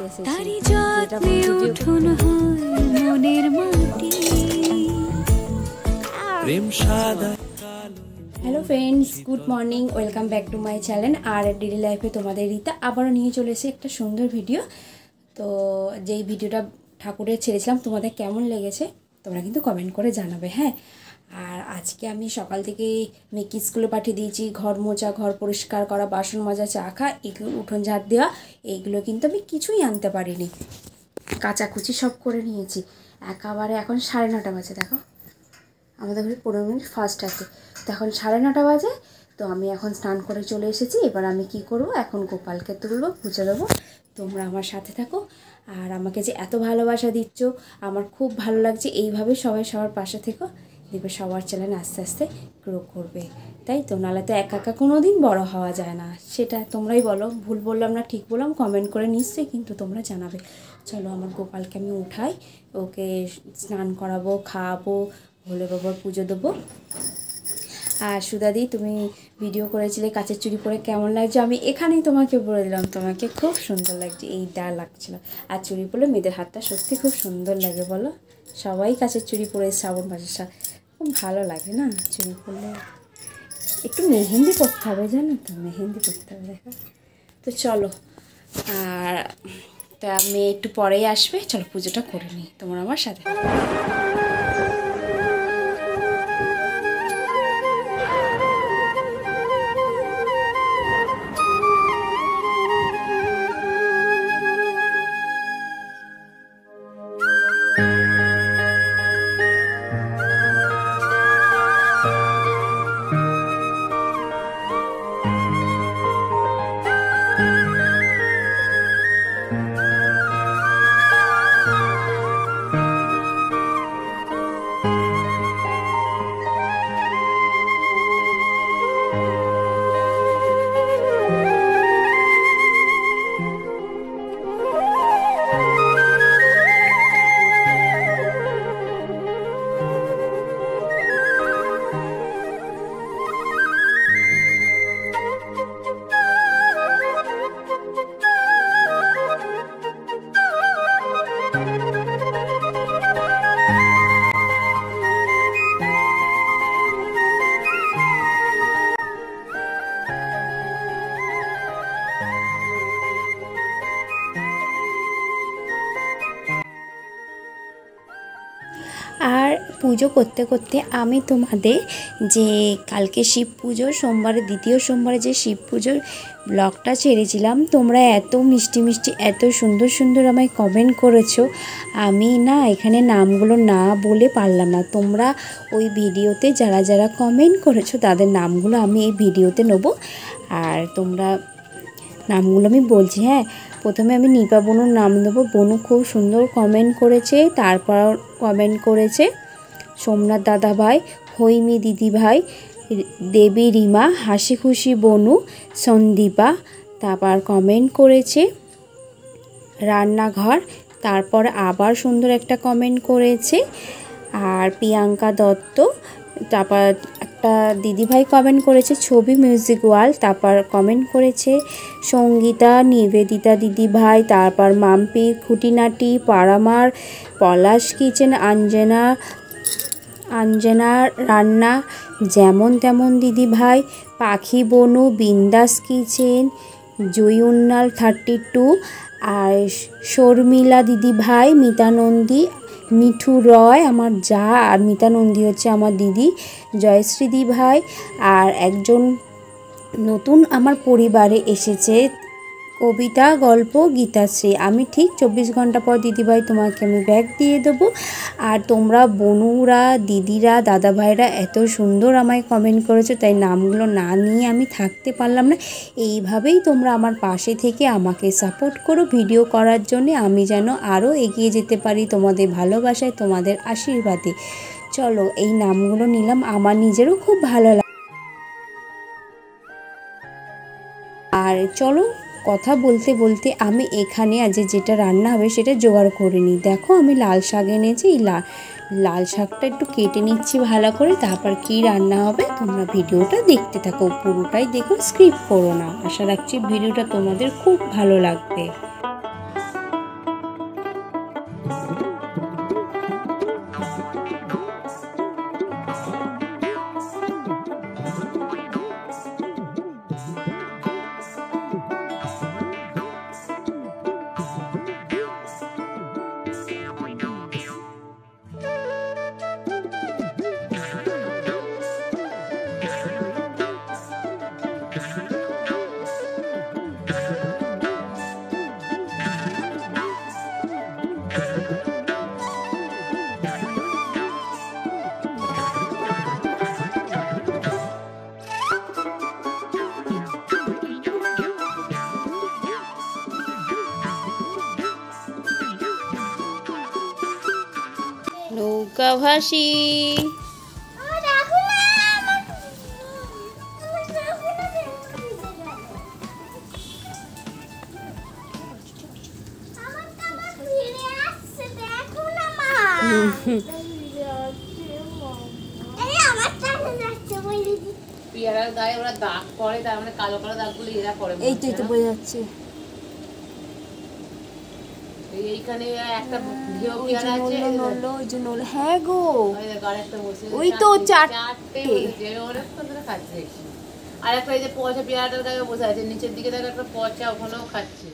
করতে এসেছি, যেটা hello friends, good morning, welcome back to my channel আর ডেলি লাইফে তোমাদের রীতা আবারও নিয়ে চলে এসে একটা সুন্দর ভিডিও। তো যেই ভিডিওটা ঠাকুরের ছেড়েছিলাম তোমাদের কেমন লেগেছে তোমরা কিন্তু কমেন্ট করে জানাবে। হ্যাঁ, আর আজকে আমি সকাল থেকে মেয়েকে স্কুলে পাঠিয়ে দিয়েছি। ঘর মোছা, ঘর পরিষ্কার করা, বাসন মাজা, চা খা, এগুলো উঠোন ঝাড় দেওয়া, এইগুলো কিন্তু আমি কিছুই আনতে পারিনি। কাচাকুচি সব করে নিয়েছি। একেবারে এখন 9:30 বাজে। দেখো আমাদের ঘরে 15 মিনিট ফার্স্ট আছে, তো এখন 9:30 বাজে। তো আমি এখন স্নান করে চলে এসেছি। এবার আমি কি করব, এখন গোপালকে তুলবো, পুজো দেবো। তোমরা আমার সাথে থাকো আর আমাকে যে এত ভালোবাসা দিচ্ছ আমার খুব ভালো লাগছে। এইভাবে সবাই সবার পাশে থেকো, দেখবে সবার চ্যানেল আস্তে আস্তে গ্রো করবে। তাই তো, নাহলে তো একা একা কোনো দিন বড়ো হওয়া যায় না। সেটা তোমরাই বলো, ভুল বললাম না ঠিক বললাম কমেন্ট করে নিশ্চয়ই কিন্তু তোমরা জানাবে। চলো আমার গোপালকে আমি উঠাই, ওকে স্নান করাবো, খাওয়াবো, ভোলে বাবার পুজো দেবো। আর সুদাদি, তুমি ভিডিও করেছিলে কাচের চুড়ি পরে কেমন লাগছে, আমি এখানেই তোমাকে বলে দিলাম, তোমাকে খুব সুন্দর লাগছে। এইটা লাগছিল। আর চুড়ি পরলে মেয়েদের হাতটা সত্যি খুব সুন্দর লাগে, বলো। সবাই কাচের চুড়ি পরে শ্রাবণ মাসের খুব ভালো লাগে না চুড়ি পরলে। একটু মেহেন্দি করতে হবে, জানো তো, মেহেন্দি করতে হবে। দেখো তো চলো, আর তা মেয়ে একটু পরেই আসবে। চলো পুজোটা করে নিই, তোমরা আমার সাথে। আর পুজো করতে করতে আমি তোমাদের যে কালকে শিব পুজো, সোমবারে দ্বিতীয় সোমবারে যে শিব পুজোর ব্লগটা ছেড়েছিলাম, তোমরা এত মিষ্টি মিষ্টি এত সুন্দর সুন্দর আমায় কমেন্ট করেছো। আমি না এখানে নামগুলো না বলে পারলাম না। তোমরা ওই ভিডিওতে যারা যারা কমেন্ট করেছো তাদের নামগুলো আমি এই ভিডিওতে নেবো। আর তোমরা নামগুলো আমি বলছি। হ্যাঁ, প্রথমে আমি নিপা বনুর নাম দেবো। বনু খুব সুন্দর কমেন্ট করেছে। তারপর কমেন্ট করেছে সোমনাথ দাদা ভাই, হৈমি দিদি ভাই, দেবী রিমা, হাসি খুশি বনু, সন্দীপা। তারপর কমেন্ট করেছে রান্নাঘর। তারপর আবার সুন্দর একটা কমেন্ট করেছে আর প্রিয়াঙ্কা দত্ত। তারপর একটা দিদিভাই কমেন্ট করেছে ছবি মিউজিক ওয়ার্ল্ড। তারপর কমেন্ট করেছে সঙ্গীতা, নিবেদিতা দিদিভাই। তারপর মাম্পি, খুঁটিনাটি, পারামার, পলাশ কিচেন, আঞ্জনা রান্না, যেমন তেমন দিদিভাই, পাখি বনু, বিন্দাস কিচেন, জয়ুন্নাল 32, আর শর্মিলা দিদিভাই, মিতানন্দী, মিঠু রয় আমার যা, আর মিতানন্দী হচ্ছে আমার দিদি, জয়শ্রী দিভাই। আর একজন নতুন আমার পরিবারে এসেছে, কবিতা, গল্প, গীতাশ্রী। আমি ঠিক 24 ঘন্টা পর দিদিভাই তোমাকে আমি ব্যাগ দিয়ে দেবো। আর তোমরা বনুরা, দিদিরা, দাদাভাইরা এত সুন্দর আমায় কমেন্ট করেছো, তাই নামগুলো না নিয়ে আমি থাকতে পারলাম না। এইভাবেই তোমরা আমার পাশে থেকে আমাকে সাপোর্ট করো ভিডিও করার জন্য, আমি যেন আরও এগিয়ে যেতে পারি তোমাদের ভালোবাসায়, তোমাদের আশীর্বাদে। চলো এই নামগুলো নিলাম, আমার নিজেরও খুব ভালো লাগে। আর চলো কথা বলতে বলতে আমি এখানে আজ যেটা রান্না হবে সেটা জোগাড় করে নিই। দেখো আমি লাল শাক এনেছি, এই লাল শাকটা একটু কেটে নিচ্ছি ভালো করে। তারপর কি রান্না হবে তোমরা ভিডিওটা দেখতে থাকো, পুরোটাই দেখো, স্কিপ করো না। আশা রাখছি ভিডিওটা তোমাদের খুব ভালো লাগবে। নৌকা ভাসি। পেয়ারার গায়ে ওরা দাগ করে, তার মানে কালো কালো দাগগুলো এরা করে। এইটাই তো বোঝা যাচ্ছে। এইখানে একটা ঘিও পেয়ারা আছে, ওই যে নল। হ্যাঁ গো, আরেকটা বসে ওই তো চারটে অনেকক্ষণ ধরে খাচ্ছে। আর একটা এই যে পচা পেয়ারাটার গায়ে বসে আছে, নিচের দিকে দেখো একটা পচা, ওখানেও খাচ্ছে।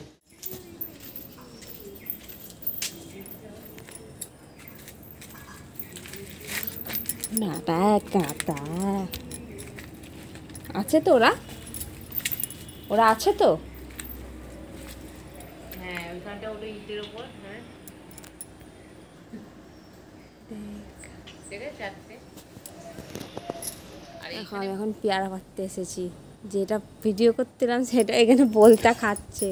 নাটা কাটা আছে তো, ওরা আছে তো। হ্যাঁ, ওইখানটা ওটা ইটের উপর। হ্যাঁ, এখন পেয়ারা পাড়তে এসেছি। যেটা ভিডিও করতেলাম সেটা এখানে বলতা খাচ্ছে।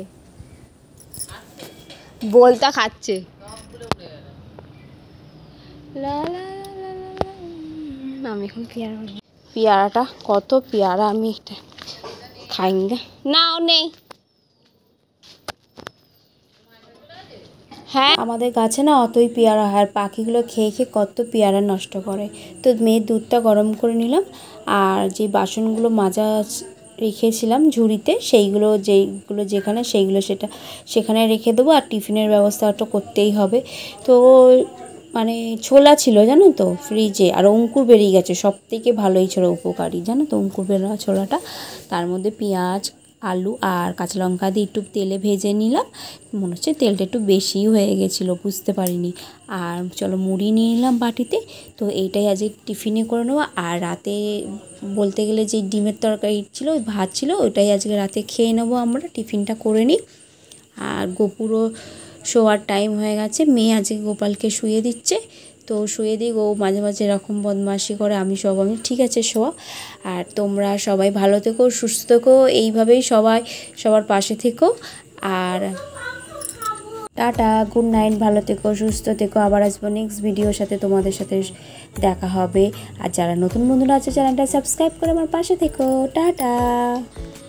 আমি এখন পেয়ারাটা কত পেয়ারা, আমি একটা খাই না, ও নেই। হ্যাঁ, আমাদের গাছে না অতই পেয়ারা হয়, আর পাখিগুলো খেয়ে খেয়ে কত পেয়ারা নষ্ট করে। তো মেয়ের দুধটা গরম করে নিলাম, আর যে বাসনগুলো মাজা রেখেছিলাম ঝুড়িতে, সেইগুলো যেখানে সেইগুলো সেখানে রেখে দেবো। আর টিফিনের ব্যবস্থাটা করতেই হবে। তো মানে ছোলা ছিল জানো তো ফ্রিজে, আর অঙ্কুর বেরিয়ে গেছে। সব থেকে ভালোই ছিল, উপকারী জানো তো অঙ্কুর বেরোয়া ছোলাটা। তার মধ্যে পেঁয়াজ, আলু আর কাঁচা লঙ্কা দিয়ে একটু তেলে ভেজে নিলাম। মনে হচ্ছে তেলটা একটু বেশিই হয়ে গেছিলো, বুঝতে পারিনি। আর চলো মুড়ি নিয়ে নিলাম বাটিতে। তো এইটাই আজকে টিফিনে করে নেবো। আর রাতে বলতে গেলে যে ডিমের তরকারি ছিল, ওই ভাত ছিল, ওইটাই আজকে রাতে খেয়ে নেবো আমরা, টিফিনটা করে নিই। আর গোপুরও শোয়ার টাইম হয়ে গেছে, মেয়ে আজকে গোপালকে শুয়ে দিচ্ছে। তো শুয়ে দিই, ও মাঝে মাঝে এরকম বদমাশি করে। আমি ঠিক আছে শোয়া। আর তোমরা সবাই ভালো থেকো, সুস্থ থেকো, এইভাবেই সবাই সবার পাশে থেকো। আর টাটা, গুড নাইট, ভালো থেকো, সুস্থ থেকো। আবার আসবো নেক্সট ভিডিওর সাথে, তোমাদের সাথে দেখা হবে। আর যারা নতুন বন্ধুরা আছে চ্যানেলটা সাবস্ক্রাইব করে আমার পাশে থেকো। টাটা।